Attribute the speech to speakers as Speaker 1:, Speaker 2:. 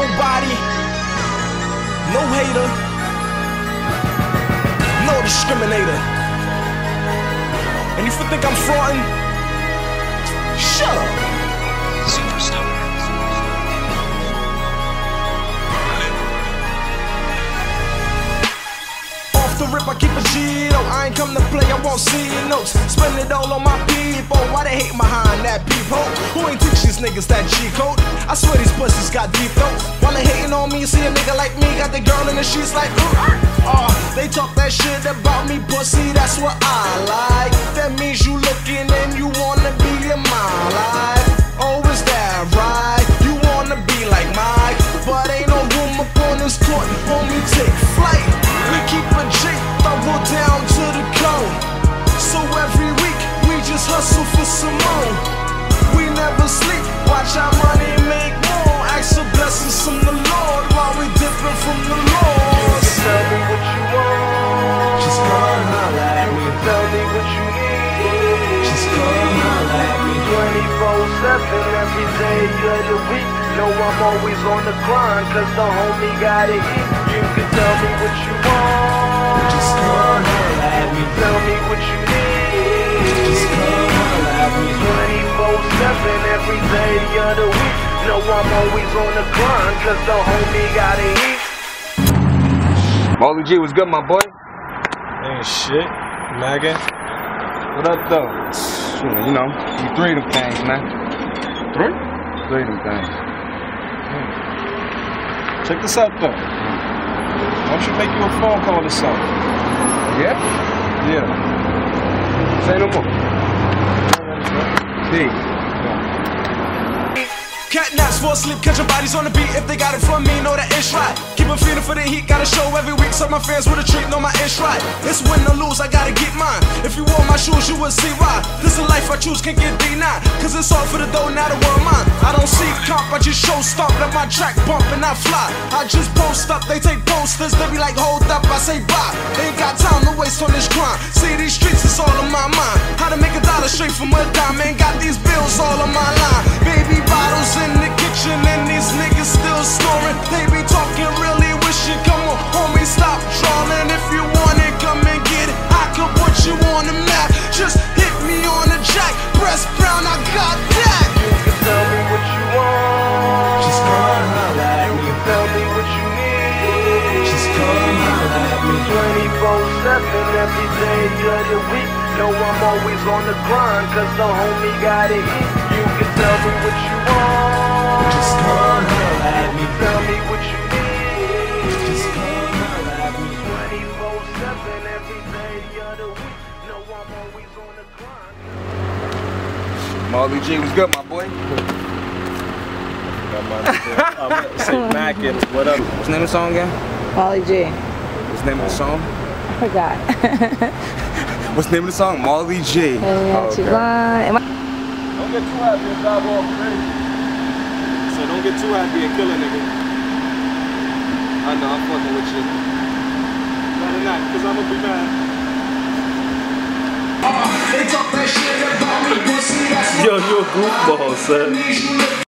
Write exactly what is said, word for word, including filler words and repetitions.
Speaker 1: nobody, no hater, no discriminator. And if you think I'm frontin', shut up.
Speaker 2: Superstar.
Speaker 1: Off the rip, I keep a G, though. I ain't come to play, I won't see notes. Spend it all on my people. Why they hate behind that peephole? Who ain't teach these niggas that G code? I swear these pussies got deep throat. While they hating on me, you see a nigga like me got the girl in the sheets like, ooh, oh, they talk that shit about me, pussy, that's what I like. That means you looking and you wanna be in my life. Oh, is that right? You wanna be like Mike, but ain't no room up on this court, homie, take flight. We keep a J, double down to the cone. So every week, we just hustle for some more. We never sleep, watch our money make more. Ask for blessings from the Lord while we different from the Lord.
Speaker 3: Tell me what you want,
Speaker 1: Just come holla at me.
Speaker 3: tell me what you need.
Speaker 1: Just come holla at me.
Speaker 3: twenty-four seven every day of the week. Know I'm always on the grind, cause the homie gotta eat. You can tell me what you want,
Speaker 1: Just come holla at me.
Speaker 3: tell me what you need.
Speaker 1: Just come holla at me.
Speaker 3: twenty-four seven every day of the week. Know I'm always on the grind, cause the homie gotta eat.
Speaker 4: Holla G, what's good, my boy?
Speaker 5: Ain't shit, Megan.
Speaker 4: What up, though? Shoot, you know, you three of them things, man.
Speaker 5: Three?
Speaker 4: Three of them things.
Speaker 5: Check this out, though. Why don't you make you a phone call or something?
Speaker 4: Yeah?
Speaker 5: Yeah.
Speaker 4: Say no more. See.
Speaker 1: Cat naps for sleep, catching bodies on the beat. If they got it from me, know that it's right. Keep them feeling for the heat, gotta show every week. So my fans with a treat, know my it's right. It's win or lose, I gotta get mine. If you wore my shoes, you would see why. This is life I choose, can't get denied. Cause it's all for the dough, now the world mine. I don't see comp, I just show stomp. Let my track bump and I fly. I just post up, they take posters. They be like, hold up, I say bye. They ain't got time to waste on this grind. See these streets, it's all on my mind. How to make a dollar straight from a dime. Man, got these bills all on my line. Baby bottles in the kitchen and these niggas still snoring. They be talking really wishing, come on, homie, stop trolling. If you want it, come and get it. I could put you on the map. Just hit me on the jack. Breast brown, I got that.
Speaker 3: You can tell me what you want,
Speaker 1: Just come holla at
Speaker 3: you
Speaker 1: me.
Speaker 3: can tell me what you need.
Speaker 1: Just come holla at me.
Speaker 3: twenty-four seven every day of the week. Know I'm always on the grind, cause the homie gotta eat. You can tell me what you want,
Speaker 1: Just come holla at me.
Speaker 3: tell me what you need.
Speaker 1: Just come holla at me.
Speaker 3: twenty-four seven every day of the week. Know I'm always on the grind.
Speaker 4: Holla G, what's good, my boy?
Speaker 5: I'm gonna say Megan, what up?
Speaker 4: What's the name of the song again?
Speaker 6: Holla G.
Speaker 4: What's the name of the song?
Speaker 6: I forgot.
Speaker 4: What's the name of the song? Molly G.
Speaker 6: Oh,
Speaker 4: okay.
Speaker 6: Am I
Speaker 5: Don't get too happy and drive off crazy. So don't get too happy and kill a nigga. I know, I'm fucking with you. Better not, cause I'ma be mad.
Speaker 1: They talk that shit about me, pussy, that's what
Speaker 5: Yo, you a goofball, son.
Speaker 1: you look